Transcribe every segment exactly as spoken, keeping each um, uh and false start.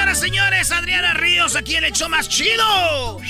Señoras, señores, Adriana Ríos aquí en el show más chido. No,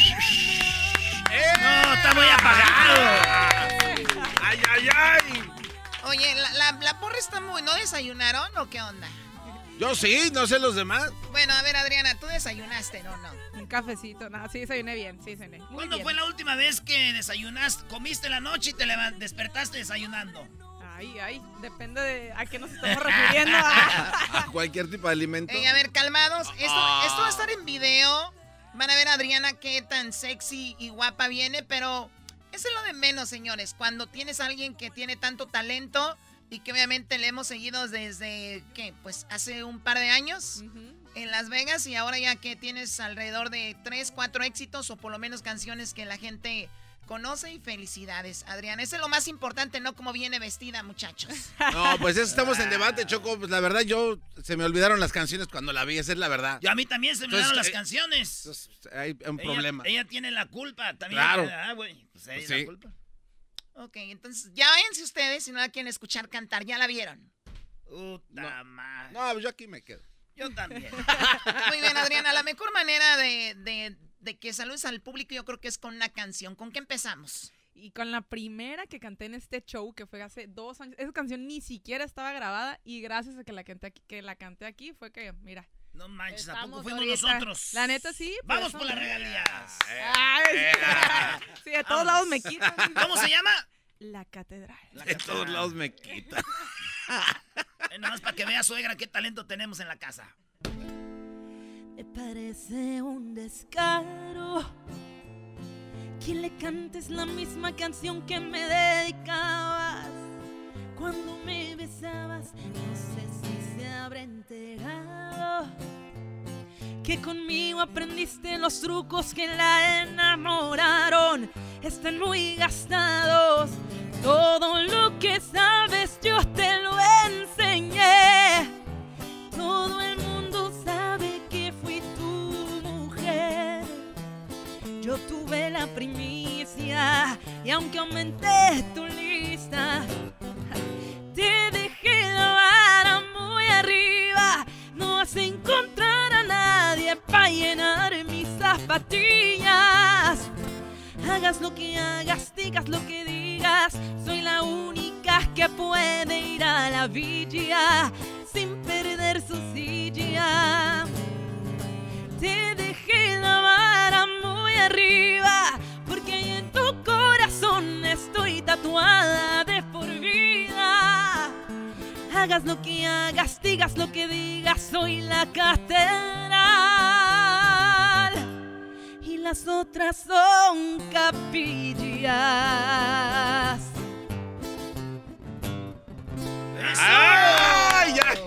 está muy apagado. Ay, ay, ay. Oye, la, la, la porra está muy... ¿No desayunaron o qué onda? Yo sí, no sé los demás. Bueno, a ver, Adriana, ¿tú desayunaste, no, no? Un cafecito, no, sí desayuné bien, sí desayuné. Muy ¿Cuándo bien. fue la última vez que desayunaste, comiste en la noche y te levant- despertaste desayunando? Ay, ay, depende de a qué nos estamos refiriendo. A cualquier tipo de alimento. Ey, a ver, calmados. Esto, esto va a estar en video. Van a ver a Adriana qué tan sexy y guapa viene, pero eso es lo de menos, señores. Cuando tienes a alguien que tiene tanto talento y que obviamente le hemos seguido desde, ¿qué? Pues hace un par de años Uh-huh. en Las Vegas y ahora ya que tienes alrededor de tres, cuatro éxitos o por lo menos canciones que la gente conoce y felicidades, Adriana. Eso es lo más importante, no como viene vestida, muchachos. No, pues eso estamos en debate, Choco. Pues la verdad, yo se me olvidaron las canciones cuando la vi, esa es la verdad. Yo a mí también se me Entonces, dieron las eh, canciones. Entonces, hay un Ella- problema. Ella tiene la culpa también. Claro. Ah, güey. Pues ella Pues es la sí. culpa. Ok, entonces ya váyanse ustedes si no la quieren escuchar cantar, ya la vieron. Puta madre. No, pues yo aquí me quedo. Yo también. Muy bien, Adriana, la mejor manera de, de, de que saludes al público yo creo que es con una canción. ¿Con qué empezamos? Y con la primera que canté en este show, que fue hace dos años, esa canción ni siquiera estaba grabada y gracias a que la canté aquí, que la canté aquí fue que, mira. No manches, ¿a poco Estamos fuimos ahorita. nosotros? La neta sí. Vamos eso- por las regalías. Ay, sí, de todos Vamos. lados me quitan. ¿Cómo se llama? La catedral. De todos lados me quita. Eh, nada más para que vea, suegra, qué talento tenemos en la casa. Me parece un descaro que le cantes la misma canción que me dedicabas cuando me besabas. No sé si se habrá enterado que conmigo aprendiste los trucos que la enamoraron. Están muy gastados. Todo lo que sabes yo te lo enseñé. Todo el mundo sabe que fui tu mujer. Yo tuve la primicia y aunque aumenté tu lista, te dejé la vara muy arriba. No vas a encontrar a nadie para llenar mis zapatillas. Hagas lo que hagas, digas lo que digas, soy la única que puede ir a la villa sin perder su silla. Te dejé la vara muy arriba, porque ahí en tu corazón estoy tatuada de por vida. Hagas lo que hagas, digas lo que digas, soy la catedral y las otras son capillas. ¡Ay, ay!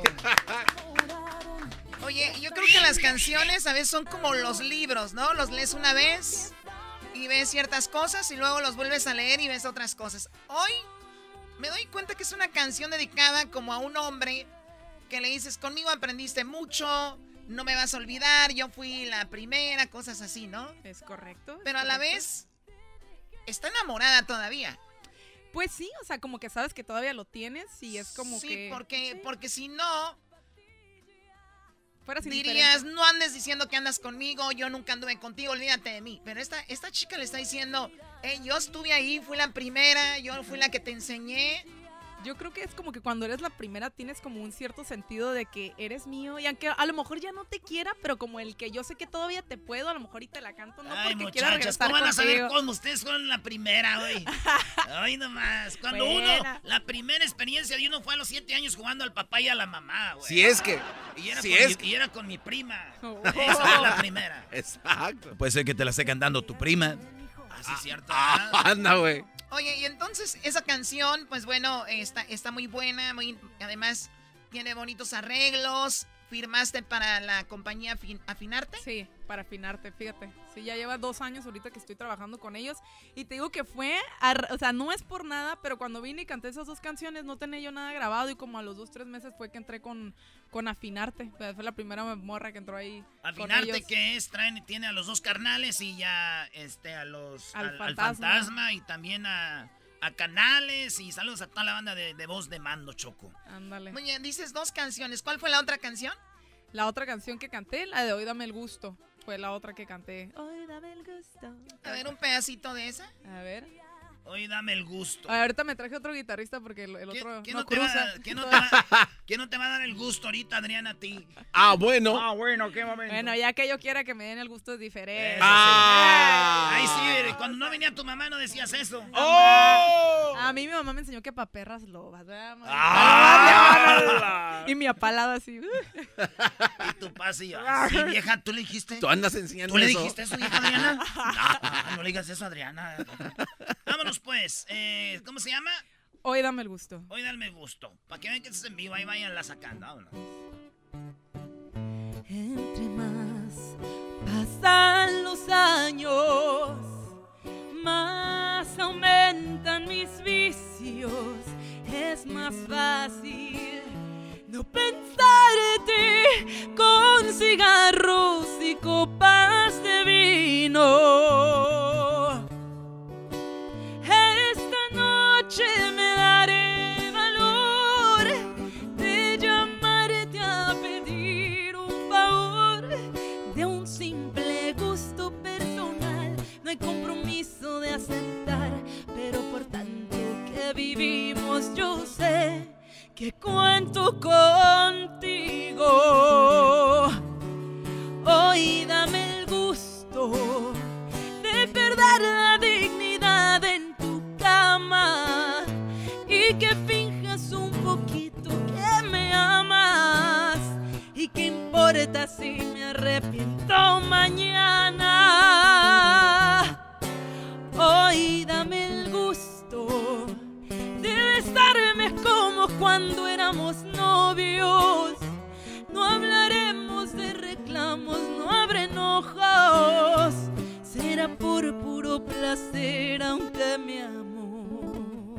Oye, yo creo que las canciones a veces son como los libros, ¿no? Los lees una vez y ves ciertas cosas y luego los vuelves a leer y ves otras cosas. Hoy me doy cuenta que es una canción dedicada como a un hombre que le dices, conmigo aprendiste mucho, no me vas a olvidar, yo fui la primera, cosas así, ¿no? Es correcto. es Pero a la correcto. vez está enamorada todavía. Pues sí, o sea, como que sabes que todavía lo tienes y es como sí, que... porque, sí, porque si no, fueras dirías, indiferente. no andes diciendo que andas conmigo, yo nunca anduve contigo, olvídate de mí. Pero esta, esta chica le está diciendo, hey, yo estuve ahí, fui la primera, yo fui la que te enseñé. Yo creo que es como que cuando eres la primera tienes como un cierto sentido de que eres mío y aunque a lo mejor ya no te quiera, pero como el que yo sé que todavía te puedo, a lo mejor y te la canto, no Ay, porque quiera muchachas, regresar ¿cómo van a saber contigo. cómo ustedes fueron la primera, güey? Ay, nomás. Cuando Buena. uno, la primera experiencia de uno fue a los siete años jugando al papá y a la mamá, güey. Si es que. Y era, si con, es mi, y era con mi prima. Oh. Esa fue la primera. Exacto. Puede ser que te la esté cantando tu prima. Ah, sí, cierto. Ah, anda, güey. Oye, y entonces esa canción, pues bueno, está, está muy buena, muy, además tiene bonitos arreglos. ¿Firmaste para la compañía Afin- Afinarte? Sí, para afinarte, fíjate. Sí, ya lleva dos años ahorita que estoy trabajando con ellos. Y te digo que fue, a- o sea, no es por nada, pero cuando vine y canté esas dos canciones no tenía yo nada grabado. Y como a los dos, tres meses fue que entré con, con Afinarte. O sea, fue la primera morra que entró ahí con Afinarte, ellos. que es, traen, tiene a los dos carnales y ya este, a los, Al al, al fantasma. fantasma y también a, a Canales. Y saludos a toda la banda de, de voz de mando, Choco. Ándale. Oye, dices dos canciones. ¿Cuál fue la otra canción? La otra canción que canté, la de Hoy Dame el Gusto, fue la otra que canté. Hoy dame el gusto. A ver, un pedacito de esa. A ver. Hoy dame el gusto. A ver, ahorita me traje otro guitarrista porque el, el otro ¿Quién no no, te va, cruza. a- ¿quién no te va- quién no te va a dar el gusto ahorita, Adriana, a ti? Ah, bueno. Ah, bueno, qué momento. Bueno, ya que yo quiera que me den el gusto es diferente. Eso Ah. sí. Ahí sí, cuando no venía tu mamá no decías eso. ¡Oh! A mí mi mamá me enseñó que pa' perras lobas. ¿verdad? ¡Ah! Y mi apalada así. uh. Y tu pase y yo, "Ay, sí, vieja, ¿tú le dijiste? Tú andas enseñando ¿Tú le eso. dijiste eso, vieja Adriana? No, no le digas eso, Adriana. Vámonos, pues. Eh, ¿Cómo se llama? Hoy dame el gusto. Hoy dame gusto. Para que vean que estás en vivo, ahí vayanla sacando. Vámonos. Entre más pasan los años, más aumentan mis vicios. Es más fácil no pensar en ti con cigarros y copas de vino. Esta noche me daré valor de llamarte a pedir un favor de un simple gusto personal. No hay compromiso de aceptar, pero por tanto que vivimos yo sé que cuento contigo. Hoy dame el gusto de perder la dignidad en tu cama y que finjas un poquito que me amas. Y qué importa si me arrepiento mañana. Hoy dame el gusto de estarme como cuando éramos novios. No hablaremos de reclamos, no habrá enojos. Será por puro placer, aunque me amo.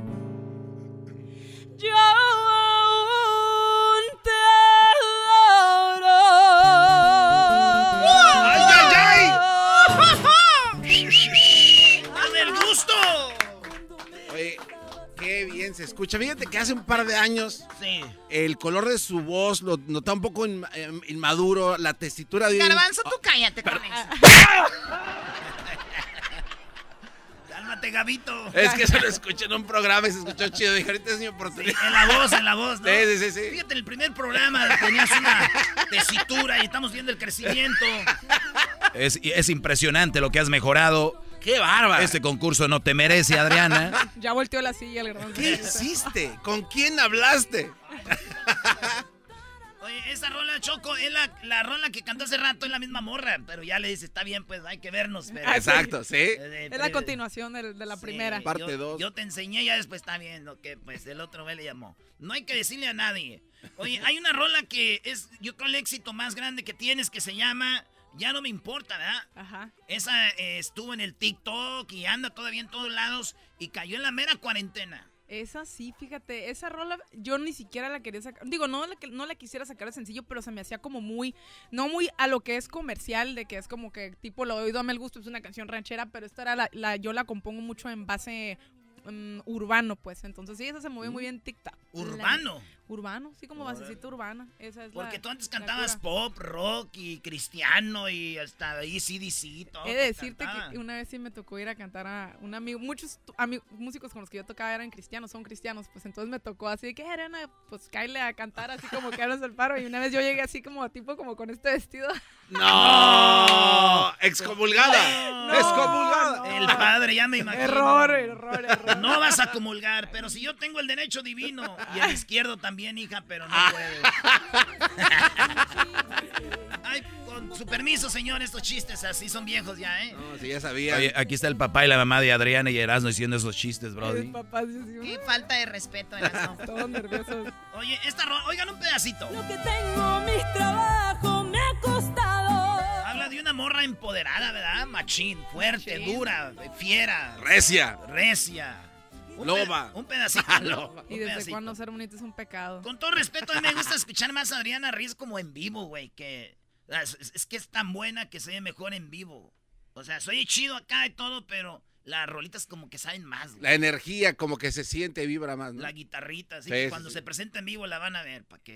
Yo aún te adoro. ¡Ay, ay, ¡Dame el gusto! Oye, qué bien se escucha. Fíjate que hace un par de años Sí. el color de su voz lo notaba un poco inma- eh, inmaduro, la tesitura de... Garbanzo, tú cállate con eso. Cálmate, Gabito. Es que se lo escuché en un programa y se escuchó chido. Dije, ahorita es mi oportunidad. En la voz, en la voz, ¿no? Sí, sí, sí, sí. Fíjate, en el primer programa tenías una tesitura y estamos viendo el crecimiento. Es, es impresionante lo que has mejorado. ¡Qué bárbaro! Este concurso no te merece, Adriana. Ya volteó la silla el garbanzo. ¿Qué hiciste? ¿Con quién hablaste? Oye, esa rola, Choco, es la, la rola que cantó hace rato, es la misma morra. Pero ya le dice, está bien, pues hay que vernos. Pero, Exacto, sí. Eh, Es la eh, continuación de, de la sí, primera. Parte yo- dos. Yo te enseñé, ya después está bien, lo que pues el otro güey le llamó. No hay que decirle a nadie. Oye, hay una rola que es, yo creo, el éxito más grande que tienes que se llama Ya no me importa, ¿verdad? Ajá. Esa eh, estuvo en el TikTok y anda todavía en todos lados y cayó en la mera cuarentena. Esa sí, fíjate, esa rola yo ni siquiera la quería sacar. Digo, no la, que- no la quisiera sacar de sencillo, pero se me hacía como muy, no muy a lo que es comercial, de que es como que tipo lo oído, dame el gusto, es una canción ranchera, pero esta era la, la yo la compongo mucho en base mm, urbano, pues. Entonces sí, esa se movió muy bien en TikTok. Urbano. La- urbano, sí, como basecita urbana. Esa es Porque la- tú antes la cantabas cura. pop, rock y cristiano y hasta ahí C D C, todo. He de decirte cantaba. que una vez sí me tocó ir a cantar a un amigo, muchos tu- ami- músicos con los que yo tocaba eran cristianos, son cristianos, pues entonces me tocó así de que Arena, pues cáele a cantar así como que hablas el paro y una vez yo llegué así como tipo como con este vestido. ¡No! ¡Excomulgada! No. ¡Excomulgada! El padre, ya me imagino. Error, error, error. No vas a comulgar, pero si yo tengo el derecho divino y el izquierdo también, hija, pero no puedes. Ay, con su permiso, señor, estos chistes así son viejos ya, ¿eh? No, sí, ya sabía. Oye, aquí está el papá y la mamá de Adriana y Erasmo diciendo esos chistes, Ay, brody. papá, sí, sí, Qué falta de respeto, Erasmo. todos nerviosos. Oye, esta ro- oigan un pedacito. Lo que tengo, mis trabajos me ha costado. Habla de una morra empoderada, ¿verdad? Machín, fuerte, Machín. dura, fiera, Recia. recia. Un Loba. pe- un pedacito. Loba. Y Un desde pedacito. cuándo ser bonito es un pecado. Con todo respeto, a mí me gusta escuchar más a Adriana Riz como en vivo, güey, que es, es- es que es tan buena que se ve mejor en vivo. O sea, soy chido acá y todo, pero las rolitas como que saben más, güey. La energía como que se siente, vibra más, ¿no? La guitarrita, así Sí, que sí, cuando sí. se presenta en vivo la van a ver, para que s-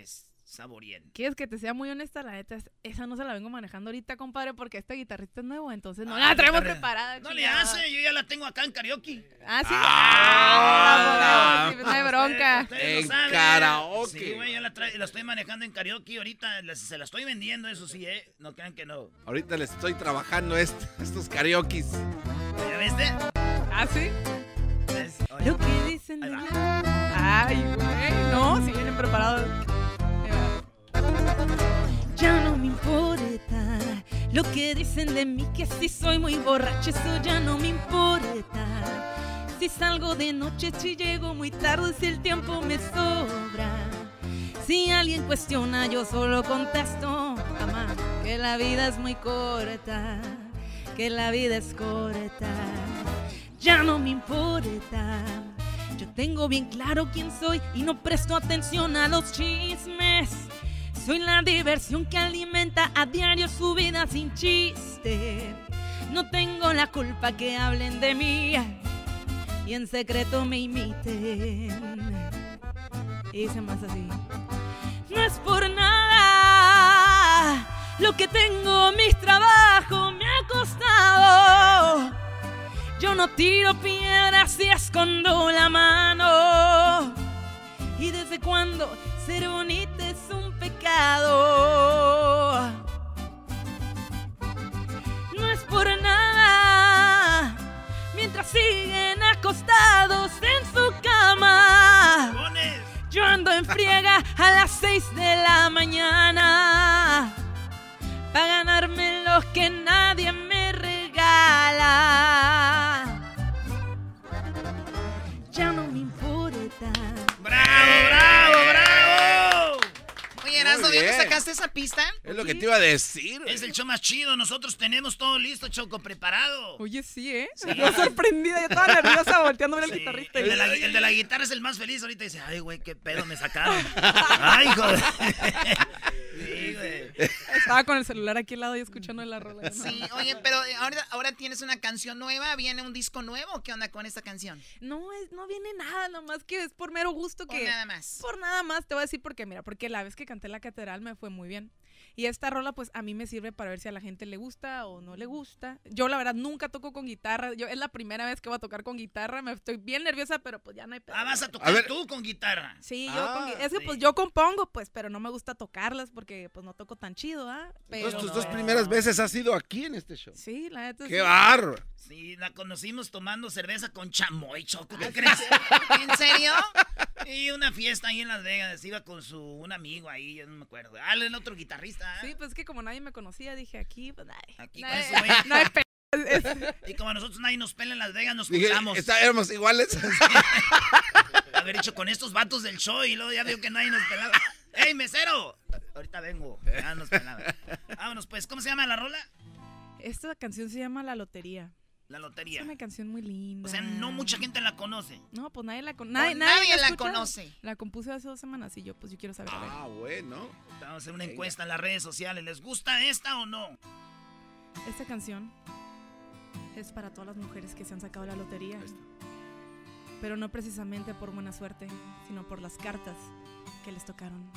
Saboriendo. ¿Quieres que te sea muy honesta? La neta, esa no se la vengo manejando ahorita, compadre, porque este guitarrista es nuevo, entonces no Ah, la traemos guitarra. preparada. No le chingada. hace, yo ya la tengo acá en karaoke. Ah, sí. Ah, Ah, pues, no hay bronca. Ustedes- ustedes En lo saben. karaoke. Sí, güey, yo la, tra- la estoy manejando en karaoke ahorita, la- se la estoy vendiendo, eso sí, ¿eh? No crean que no. Ahorita les estoy trabajando est- estos karaokis. ¿Ya viste? Ah, sí. ¿Ves? Oye, Lo que dicen ahí de va. mí. Ay, güey. No, si vienen preparados. Ahí va. Ya no me importa lo que dicen de mí, que si soy muy borracho, eso ya no me importa. Si salgo de noche, si llego muy tarde, si el tiempo me sobra. Si alguien cuestiona, yo solo contesto, mamá, que la vida es muy corta, que la vida es corta. Ya no me importa. Yo tengo bien claro quién soy y no presto atención a los chismes. Soy la diversión que alimenta a diario su vida sin chiste. No tengo la culpa que hablen de mí y en secreto me imiten. Y dice más así. No es por nada lo que tengo, mis trabajos me ha costado. Yo no tiro piedras y escondo la mano. ¿Y desde cuándo ser bonita es un pecado? No es por nada, mientras siguen acostados en su cama. ¡Pones! Yo ando en friega a las seis de la mañana para ganarme lo que nadie me regala. Ya no me importa. ¡Bravo, bravo, bravo! Oye, Erasmo, ¿bien que bien. sacaste esa pista? Es lo que te iba a decir. Es el show más chido, nosotros tenemos todo listo, Choco, preparado. Oye, sí, ¿eh? Sí. Yo sorprendida, yo estaba nerviosa volteando a ver al Sí, guitarrista. el, de la, el de la guitarra es el más feliz ahorita. Dice, ay, güey, qué pedo me sacaron. Ay, joder. Sí, güey. Estaba con el celular aquí al lado y escuchando la rola. ¿no? Sí, oye, pero ahora, ahora tienes una canción nueva, ¿viene un disco nuevo? ¿Qué onda con esta canción? No, es, no viene nada, nomás que es por mero gusto O que... nada más. Por nada más, te voy a decir porque, mira, porque la vez que canté la catedral me fue muy bien. Y esta rola, pues, a mí me sirve para ver si a la gente le gusta o no le gusta. Yo, la verdad, nunca toco con guitarra. Yo, es la primera vez que voy a tocar con guitarra. Me estoy bien nerviosa, pero pues ya no hay pedo. Ah, vas a A tocar ver. tú con guitarra. Sí, yo Ah, con gui- Es que, sí. pues, yo compongo, pues, pero no me gusta tocarlas porque, pues, no toco tan chido, ¿ah? Pero... Entonces, tus dos no. primeras veces has sido aquí en este show. Sí, la neta ¡Qué sí. bárbaro! Sí, la conocimos tomando cerveza con chamoy, Choco, ¿qué crees? ¿En serio? Y una fiesta ahí en Las Vegas, iba con su un amigo ahí, yo no me acuerdo. Ah, el otro guitarrista. ¿eh? Sí, pues, es que como nadie me conocía, dije, aquí, pues, ay, Aquí no con hay- ese güey. no hay pedo. Es- es- Y como a nosotros nadie nos pela en Las Vegas, nos Dije, juntamos. está- éramos iguales. Haber dicho con estos vatos del show y luego ya vio que nadie nos pelaba. ¡Ey, mesero! Ahorita vengo. Ya nos pelaba. Vámonos, pues. ¿Cómo se llama la rola? Esta canción se llama La Lotería. La Es lotería. una canción muy linda. O sea, no mucha gente la conoce. No, pues nadie la conoce. O Nadie, nadie la escucha. conoce. La compuse hace dos semanas y yo, pues yo quiero saber. a ver. Ah, bueno. Vamos a hacer una encuesta en las redes sociales. ¿Les gusta esta o no? Esta canción es para todas las mujeres que se han sacado la lotería. Pero no precisamente por buena suerte, sino por las cartas que les tocaron.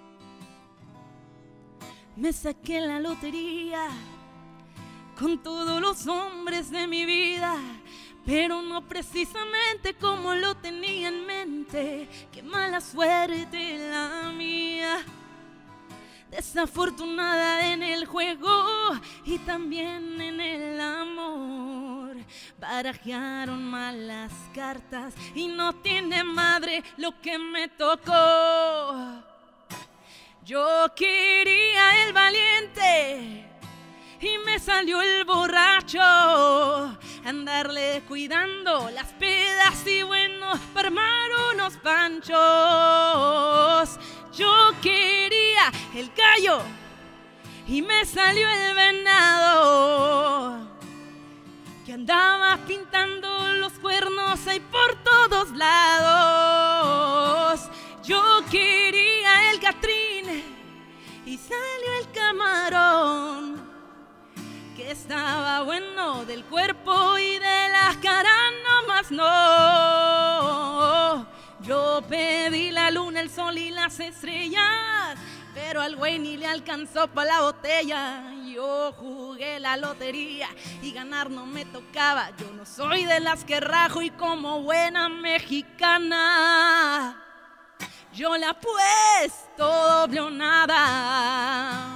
Me saqué la lotería con todos los hombres de mi vida, pero no precisamente como lo tenía en mente. Qué mala suerte la mía, desafortunada en el juego y también en el amor. Barajearon mal las cartas y no tiene madre lo que me tocó. Yo quería el valiente y me salió el borracho, andarle cuidando las pedas y bueno, para armar unos panchos. Yo quería el gallo y me salió el venado, que andaba pintando los cuernos ahí por todos lados. Yo quería el gatrín y salió el camarón, que estaba bueno del cuerpo y de la cara nomás no. Yo pedí la luna, el sol y las estrellas, pero al güey ni le alcanzó pa' la botella. Yo jugué la lotería y ganar no me tocaba. Yo no soy de las que rajo y como buena mexicana yo le apuesto doble o nada.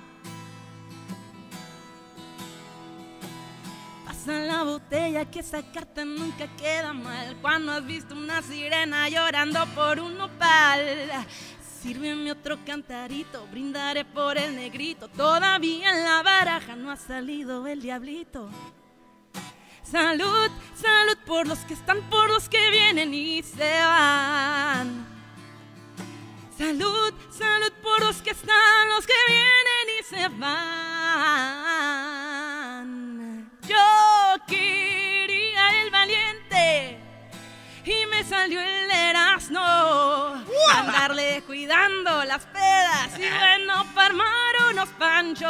Pasa la botella que esa carta nunca queda mal. Cuando has visto una sirena llorando por un nopal, sírveme otro cantarito, brindaré por el negrito. Todavía en la baraja no ha salido el diablito. Salud, salud por los que están, por los que vienen y se van. Salud, salud por los que están, los que vienen y se van. Yo quería el valiente y me salió el Erasmo. Andarle cuidando las pedas y bueno para armar unos panchos.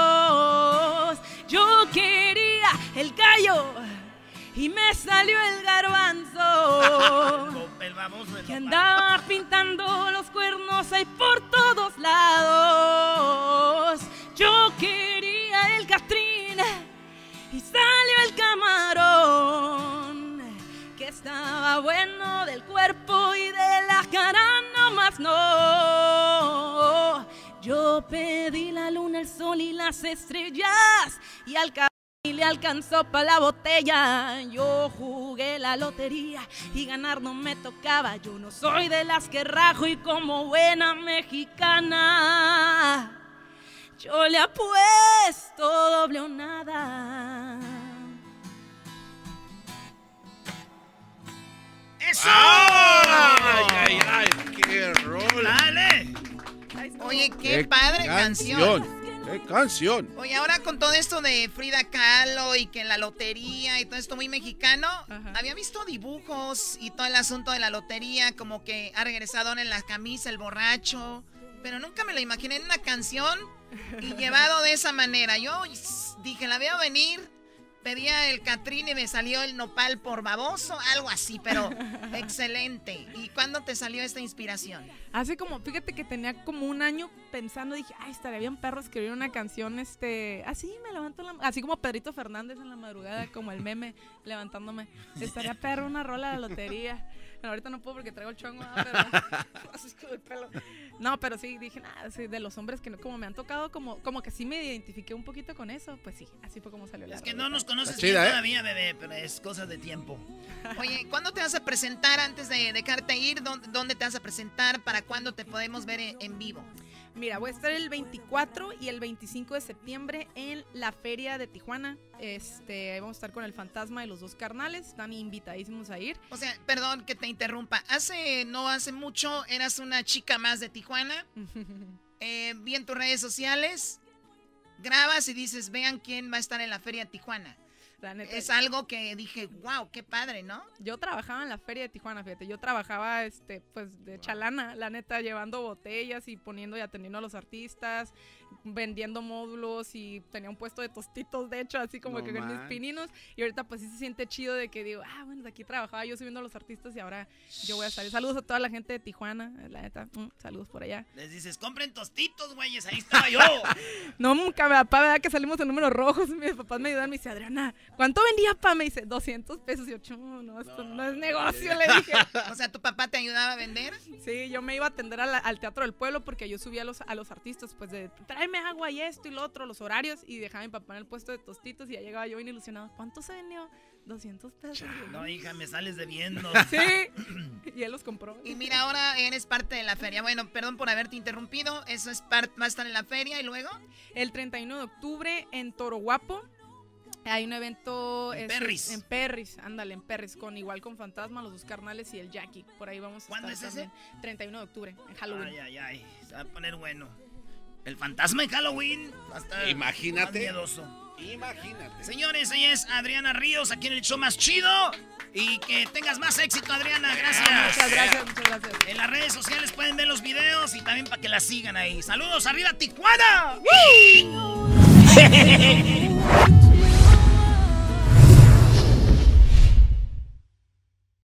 Yo quería el gallo y me salió el garbanzo. El baboso, el que andaba pintando los cuernos ahí por todos lados. Yo quería el Castrín y salió el camarón, que estaba bueno del cuerpo y de la cara nomás no. Yo pedí la luna, el sol y las estrellas y al cabrón y le alcanzó pa' la botella. Yo jugué la lotería y ganar no me tocaba. Yo no soy de las que rajo y como buena mexicana yo le apuesto doble o nada. ¡Eso! ¡Ay, ay, ay! ¡Qué rol! ¡Dale! Oye, qué, padre canción. canción. ¡Qué canción! Oye, ahora con todo esto de Frida Kahlo y que la lotería y todo esto muy mexicano, Ajá. había visto dibujos y todo el asunto de la lotería, como que ha regresado en la camisa el borracho, pero nunca me lo imaginé en una canción y llevado de esa manera. Yo dije, la veo venir, pedía el Catrín y me salió el nopal por baboso, algo así, pero excelente. ¿Y cuándo te salió esta inspiración? Hace como, fíjate que tenía como un año pensando, dije, ay, estaría bien perro escribir una canción, este, así me levanto, en la, así como Pedrito Fernández en la madrugada, como el meme, levantándome. Estaría perro una rola de la lotería. Bueno, ahorita no puedo porque traigo el chongo, ¿no? Pero así es como el pelo. No, pero sí, dije, nada, sí, de los hombres que no, como me han tocado, como, como que sí me identifiqué un poquito con eso, pues sí, así fue como salió la Es que rola. no nos conoces Está bien chida, ¿eh? todavía, bebé, pero es cosa de tiempo. Oye, ¿cuándo te vas a presentar antes de dejarte ir? ¿Dónde, dónde te vas a presentar? ¿Para cuándo te podemos ver en, en vivo? Mira, voy a estar el veinticuatro y el veinticinco de septiembre en la Feria de Tijuana. Este, ahí vamos a estar con el Fantasma de los Dos Carnales. Están invitadísimos a ir. O sea, perdón que te interrumpa. Hace, no hace mucho, eras una chica más de Tijuana. Eh, vi en tus redes sociales, grabas y dices, vean quién va a estar en la Feria de Tijuana. La neta, Es algo que dije, wow, qué padre, ¿no? yo trabajaba en la Feria de Tijuana, fíjate. Yo trabajaba, este, pues, de chalana, la neta, llevando botellas y poniendo y atendiendo a los artistas, vendiendo módulos y tenía un puesto de tostitos, de hecho, así como No que con mis man. pininos. Y ahorita, pues, sí se siente chido de que digo, ah, bueno, de aquí trabajaba yo subiendo a los artistas y ahora yo voy a salir. Saludos a toda la gente de Tijuana, la neta, mm, saludos por allá. Les dices, compren tostitos, güeyes, ahí estaba yo. No, nunca, mi papá, ¿verdad? Que salimos en números rojos. Mis papás me ayudan, me dice, Adriana, ¿cuánto vendía, pa? Me dice, doscientos pesos. Y yo, "Chu, no, esto no, es negocio", le dije. O sea, ¿tu papá te ayudaba a vender? Sí, yo me iba a atender a la- al Teatro del Pueblo porque yo subía a los, a los artistas, pues, de tráeme agua y esto y lo otro, los horarios, y dejaba a mi papá en el puesto de tostitos y ya llegaba yo bien ilusionado. ¿Cuánto se vendió? doscientos pesos. Y yo, No, hija, me sales debiendo. Sí, y él los compró. Y mira, ahora eres parte de la feria. Bueno, perdón por haberte interrumpido. Eso es parte, va a estar en la feria y luego. El treinta y uno de octubre en Toro Guapo. Hay un evento En este, Perris. en Perris, ándale, en Perris, con igual con Fantasma, los Dos Carnales y el Jackie. Por ahí vamos a ¿Cuándo estar es ese? también. treinta y uno de octubre, en Halloween. Ay, ay, ay, se va a poner bueno. El fantasma en Halloween va a estar Imagínate. más miedoso. Imagínate. Señores, ella es Adriana Ríos, aquí en el show más chido. Y que tengas más éxito, Adriana. Gracias. Muchas gracias, muchas gracias. En las redes sociales pueden ver los videos y también para que la sigan ahí. ¡Saludos, arriba Tijuana!